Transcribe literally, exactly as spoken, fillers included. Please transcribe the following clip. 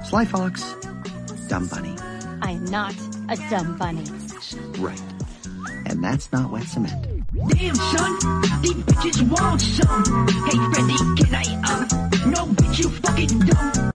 Sly Fox, dumb bunny. I am not a dumb bunny. Right. And that's not wet cement. Damn, son, these bitches want some. Hey, Freddy, can I, uh, no, bitch, you fucking dumb.